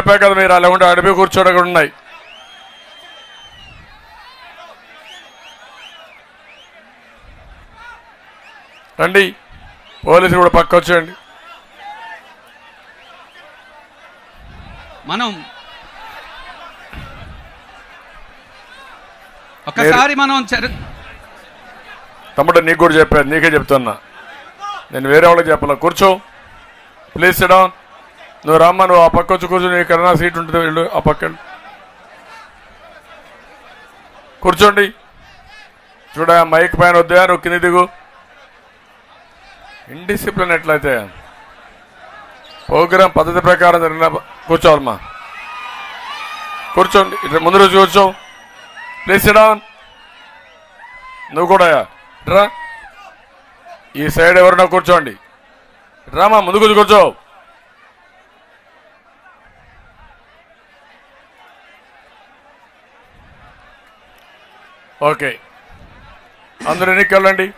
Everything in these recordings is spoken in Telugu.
చెప్పా కదా మీరు అలా ఉండి అడిపి కూర్చోడం ఉన్నాయి. రండి, పోలీసులు కూడా పక్క వచ్చేయండి. మనం ఒకసారి తమ్ముడు నీకు కూడా చెప్పాను, నీకే చెప్తున్నా, నేను వేరే వాళ్ళకి చెప్పాల. కూర్చో, ప్లీజ్ సిట్ డౌన్. నువ్వు రామ్మా, నువ్వు ఆ పక్క వచ్చి కూర్చో, నీకు ఎక్కడన్నా సీట్ ఉంటుంది, వెళ్ళు ఆ పక్క కూర్చోండి. చూడ మైక్ పైన వద్దా, నువ్వు కింద దిగు. ఇండిసిప్లిన్ ఎట్లయితే ప్రోగ్రాం పద్ధతి ప్రకారం జరిగిన కూర్చోవాలమ్మా. కూర్చోండి, ఇట్లా ముందు రోజు కూర్చో, ప్లీజ్ సిట్ డౌన్. నువ్వు కూడా రా, ఈ సైడ్ ఎవరన్నా కూర్చోండి. రామా, ముందు కూర్చో. ఓకే, అందరూ ఎన్నికెళ్ళండి.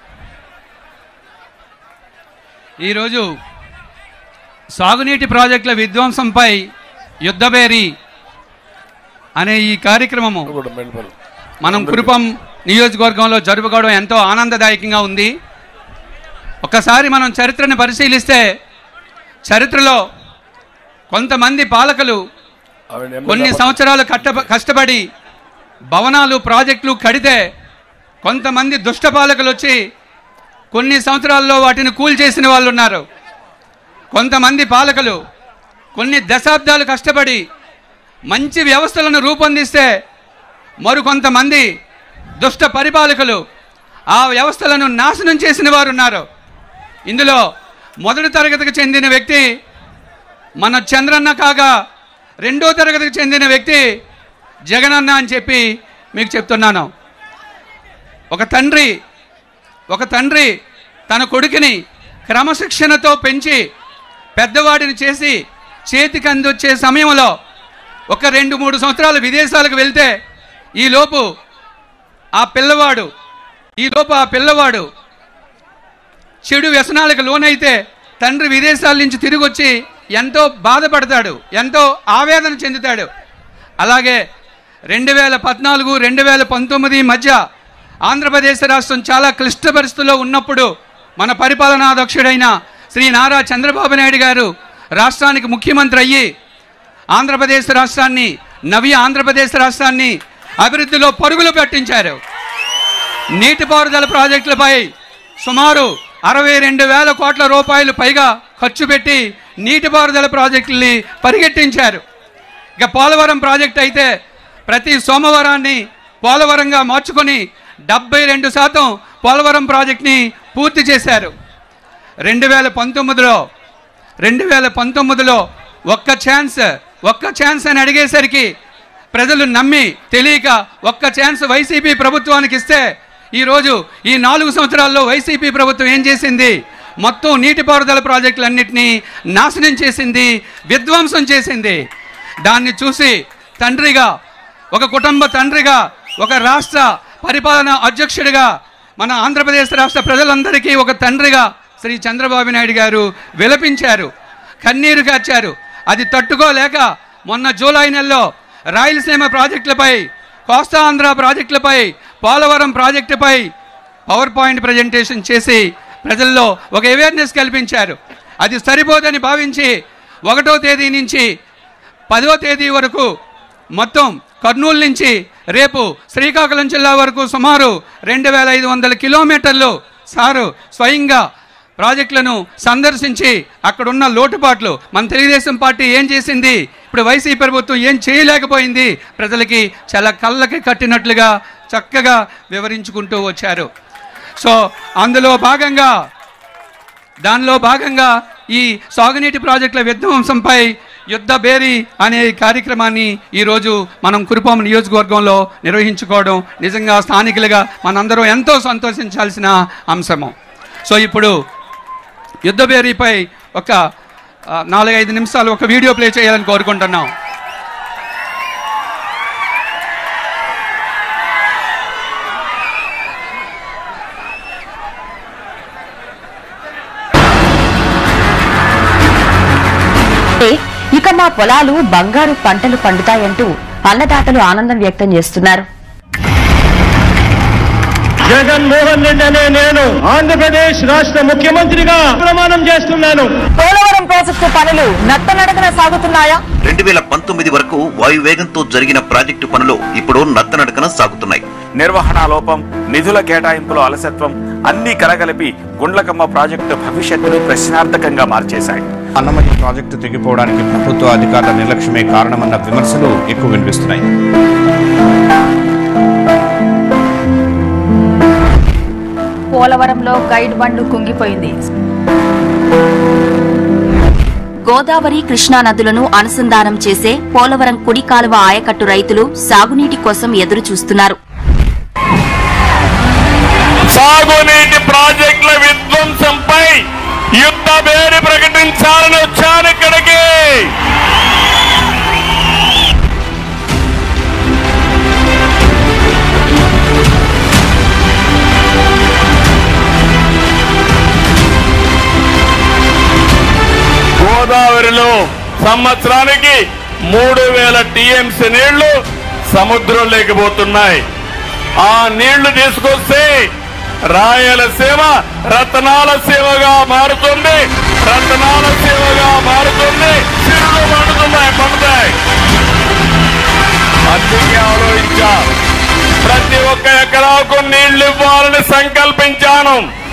ఈరోజు సాగునీటి ప్రాజెక్టుల విధ్వంసంపై యుద్ధబేరి అనే ఈ కార్యక్రమము మనం కురుపం నియోజకవర్గంలో జరుపుకోవడం ఎంతో ఆనందదాయకంగా ఉంది. ఒక్కసారి మనం చరిత్రను పరిశీలిస్తే చరిత్రలో కొంతమంది పాలకులు కొన్ని సంవత్సరాలు కష్టపడి భవనాలు ప్రాజెక్టులు కడితే కొంతమంది దుష్ట పాలకులు వచ్చి కొన్ని సంవత్సరాల్లో వాటిని కూల్చేసిన వాళ్ళు ఉన్నారు. కొంతమంది పాలకులు కొన్ని దశాబ్దాలు కష్టపడి మంచి వ్యవస్థలను రూపొందిస్తే మరికొంతమంది దుష్ట పరిపాలకులు ఆ వ్యవస్థలను నాశనం చేసిన వారు ఉన్నారు. ఇందులో మొదటి తరగతికి చెందిన వ్యక్తి మన చంద్రన్న కాగా రెండో తరగతికి చెందిన వ్యక్తి జగనన్న అని చెప్పి మీకు చెప్తున్నాను. ఒక తండ్రి తన కొడుకుని క్రమశిక్షణతో పెంచి పెద్దవాడిని చేసి చేతికి అందొచ్చే సమయంలో ఒక 2-3 సంవత్సరాలు విదేశాలకు వెళ్తే ఈలోపు ఆ పిల్లవాడు చెడు వ్యసనాలకు లోనైతే తండ్రి విదేశాల నుంచి తిరిగి వచ్చి ఎంతో బాధపడతాడు, ఎంతో ఆవేదన చెందుతాడు. అలాగే 2014-2019 మధ్య ఆంధ్రప్రదేశ్ రాష్ట్రం చాలా క్లిష్ట పరిస్థితుల్లో ఉన్నప్పుడు మన పరిపాలనాధ్యక్షుడైన శ్రీ నారా చంద్రబాబు నాయుడు గారు రాష్ట్రానికి ముఖ్యమంత్రి అయ్యి ఆంధ్రప్రదేశ్ రాష్ట్రాన్ని ఆంధ్రప్రదేశ్ రాష్ట్రాన్ని అభివృద్ధిలో పరుగులు పెట్టించారు. నీటిపారుదల ప్రాజెక్టులపై సుమారు 62,000 కోట్ల రూపాయలు పైగా ఖర్చు పెట్టి నీటిపారుదల ప్రాజెక్టుల్ని పరిగెట్టించారు. ఇక పోలవరం ప్రాజెక్టు అయితే ప్రతి సోమవారాన్ని పోలవరంగా మార్చుకొని 72% పోలవరం ప్రాజెక్ట్ని పూర్తి చేశారు. 2019లో ఒక్క ఛాన్స్ అని అడిగేసరికి ప్రజలు నమ్మి తెలియక ఒక్క ఛాన్స్ వైసీపీ ప్రభుత్వానికి ఇస్తే ఈరోజు ఈ 4 సంవత్సరాల్లో వైసీపీ ప్రభుత్వం ఏం చేసింది? మొత్తం నీటిపారుదల ప్రాజెక్టులన్నింటినీ నాశనం చేసింది, విధ్వంసం చేసింది. దాన్ని చూసి తండ్రిగా, ఒక కుటుంబ తండ్రిగా, ఒక రాష్ట్ర పరిపాలనా అధ్యక్షుడిగా, మన ఆంధ్రప్రదేశ్ రాష్ట్ర ప్రజలందరికీ ఒక తండ్రిగా శ్రీ చంద్రబాబు నాయుడు గారు విలపించారు, కన్నీరు కార్చారు. అది తట్టుకోలేక మొన్న జూలై నెలలో రాయలసీమ ప్రాజెక్టులపై, కోస్తా ఆంధ్ర ప్రాజెక్టులపై, పోలవరం ప్రాజెక్టుపై పవర్ పాయింట్ ప్రజెంటేషన్ చేసి ప్రజల్లో ఒక అవేర్నెస్ కల్పించారు. అది సరిపోదని భావించి 1వ తేదీ నుంచి 10వ తేదీ వరకు మొత్తం కర్నూలు నుంచి రేపు శ్రీకాకుళం జిల్లా వరకు సుమారు 2,500 కిలోమీటర్లు సారు స్వయంగా ప్రాజెక్టులను సందర్శించి అక్కడున్న లోటుపాట్లు, మన తెలుగుదేశం పార్టీ ఏం చేసింది, ఇప్పుడు వైసీపీ ప్రభుత్వం ఏం చేయలేకపోయింది, ప్రజలకి చాలా కళ్ళకి కట్టినట్లుగా చక్కగా వివరించుకుంటూ వచ్చారు. సో దానిలో భాగంగా ఈ సాగునీటి ప్రాజెక్టుల విధ్వంసంపై యుద్ధ బేరీ అనే కార్యక్రమాన్ని ఈరోజు మనం కురుపాం నియోజకవర్గంలో నిర్వహించుకోవడం నిజంగా స్థానికులుగా మనందరం ఎంతో సంతోషించాల్సిన అంశము. సో ఇప్పుడు యుద్ధ బేరీపై ఒక 4-5 నిమిషాలు ఒక వీడియో ప్లే చేయాలని కోరుకుంటున్నాం. ఇక మా పొలాలు బంగారు పంటలు పండుతాయంటూ అన్నదాతలు ఆనందం వ్యక్తం చేస్తున్నారు. జగన్మోహన్ రెడ్డి అనే నేను ఆంధ్రప్రదేశ్ రాష్ట్ర ముఖ్యమంత్రిగా ప్రమాణం చేస్తున్నాను. పోలవరం ప్రాజెక్టు పనులు నత్తనడకన సాగుతున్నాయా? 2019 వరకు వాయువేగంతో జరిగిన ప్రాజెక్టు పనులు ఇప్పుడు నత్తనడకన సాగుతున్నాయి. నిర్వహణ లోపం, నిధుల కేటాయింపులో అలసత్వం అన్ని కలగలిపి గుండ్లకమ్మ ప్రాజెక్టు భవిష్యత్తును ప్రశ్నార్థకంగా మార్చేశాయి. అన్నమయ్య ప్రాజెక్టు తెగిపోవడానికి ప్రభుత్వ అధికారుల నిర్లక్ష్యమే కారణమన్న విమర్శలు ఎక్కువ వినిపిస్తున్నాయి. పోలవరంలో గైడ్ బండు కుంగిపోయింది. గోదావరి కృష్ణా నదులను అనుసంధానం చేసే పోలవరం కుడి కాలువ ఆయకట్టు రైతులు సాగునీటి కోసం ఎదురు చూస్తున్నారు. సాగునీటి ప్రాజెక్టుల విధ్వంసంపై యుద్ధ భేరి ప్రకటించాలని వచ్చాను ఇక్కడికి. గోదావరిలో సంవత్సరానికి 3000 టీఎంసీ నీళ్లు సముద్రం లేకపోతున్నాయి. ఆ నీళ్లు తీసుకొస్తే రాయలసీమ రతనాల సీమగా మారుతుంది, రతనాల సీమగా మారుతుంది, చిరులు పండుతాయి. అందుకే ఆలోచించా, ప్రతి ఒక్క ఎకరాకు నీళ్లు ఇవ్వాలని సంకల్పించాను.